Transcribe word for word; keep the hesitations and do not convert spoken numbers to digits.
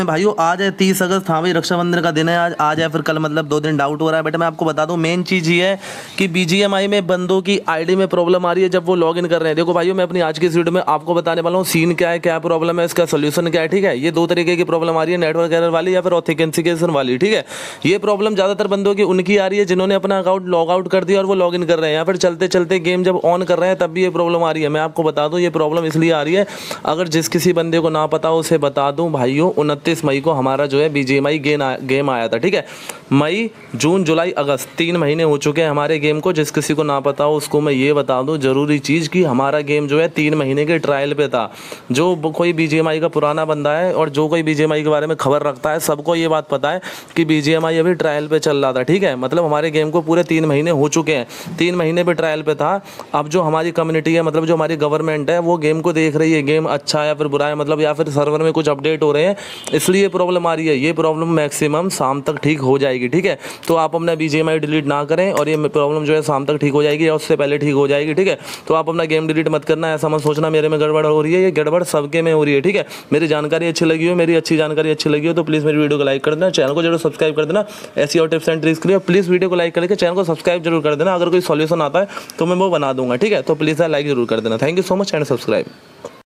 में भाइयों आज है तीस अगस्त। हाँ भाई, रक्षाबंधन का दिन है आज आज है फिर कल, मतलब दो दिन डाउट हो रहा है। बेटा मैं आपको बता दूं, मेन चीज़ ये है कि बीजीएमआई में बंदों की आईडी में प्रॉब्लम आ रही है जब वो लॉग इन कर रहे हैं। देखो भाइयों, मैं अपनी आज की इस वीडियो में आपको बताने वाला हूँ सीन क्या है, क्या प्रॉब्लम है, इसका सोल्यूशन क्या है। ठीक है, ये दो तरीके की प्रॉब्लम आ रही है, नेटवर्क एरर वाली या फिर ऑथेंटिकेशन वाली। ठीक है, ये प्रॉब्लम ज़्यादातर बंदों की उनकी आ रही है जिन्होंने अपना अकाउंट लॉग आउट कर दिया और वो लॉग इन कर रहे हैं, या फिर चलते चलते गेम जब ऑन कर रहे हैं तब भी ये प्रॉब्लम आ रही है। मैं आपको बता दूं, ये प्रॉब्लम इसलिए आ रही है, अगर जिस किसी बंदे को ना पता हो उसे बता दूं भाइयों, उनतीस मई को हमारा जो है बीजीएमआई गेम आया था। ठीक है, मई जून जुलाई अगस्त तीन महीने हो चुके हैं हमारे गेम को। जिस किसी को ना पता हो उसको मैं ये बता दूं जरूरी चीज़ कि हमारा गेम जो है तीन महीने के ट्रायल पे था। जो कोई बीजीएमआई का पुराना बंदा है और जो कोई बीजीएमआई के बारे में खबर रखता है, सबको ये बात पता है कि बीजीएमआई अभी ट्रायल पे चल रहा था। ठीक है, मतलब हमारे गेम को पूरे तीन महीने हो चुके हैं, तीन महीने पे ट्रायल पे था। अब जो हमारी कम्युनिटी है, मतलब जो हमारी गवर्नमेंट है, वो गेम को देख रही है, गेम अच्छा है या फिर बुरा है, मतलब या फिर सर्वर में कुछ अपडेट हो रहे हैं, इसलिए प्रॉब्लम आ रही है। ये प्रॉब्लम मैक्सिमम शाम तक ठीक हो जाएगी। ठीक है, तो आप अपना बीजीएमआई डिलीट ना करें और ये प्रॉब्लम जो है शाम तक ठीक हो जाएगी या उससे पहले ठीक हो जाएगी। ठीक है, तो आप अपना गेम डिलीट मत करना, ऐसा मत सोचना मेरे में गड़बड़ हो रही है, ये गड़बड़ सबके में हो रही है। ठीक है, मेरी जानकारी अच्छी लगी हो, मेरी अच्छी जानकारी अच्छी लगी हो तो प्लीज़ मेरी वीडियो को लाइक कर देना, चैनल को जरूर सब्सक्राइब कर देना। ऐसी और टिप्स एंड ट्रिक्स के लिए प्लीज़ वीडियो को लाइक करके चैनल को सब्सक्राइब जरूर कर देना। अगर कोई सॉल्यूशन आता है तो मैं वो बना दूंगा। ठीक है, तो प्लीज़ लाइक जरूर कर देना। Thank you so much and subscribe.